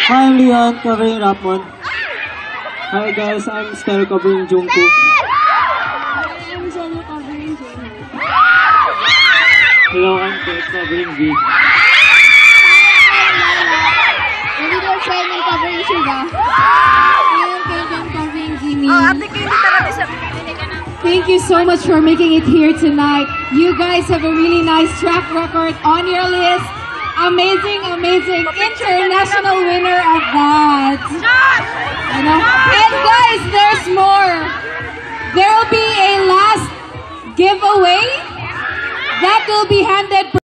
Hi, I'm Leon, covering Rapmon. Hi guys, I'm Stella, covering Jungkook. I'm Zeno, covering Jungkook. Hello, I'm Kurt, covering V. Little Friend, covering Suga. I'm Kenton, covering Jimmy. Thank you so much for making it here tonight. You guys have a really nice track record on your list. Amazing, amazing international winner of that. You know? And guys, there's more. There will be a last giveaway that will be handed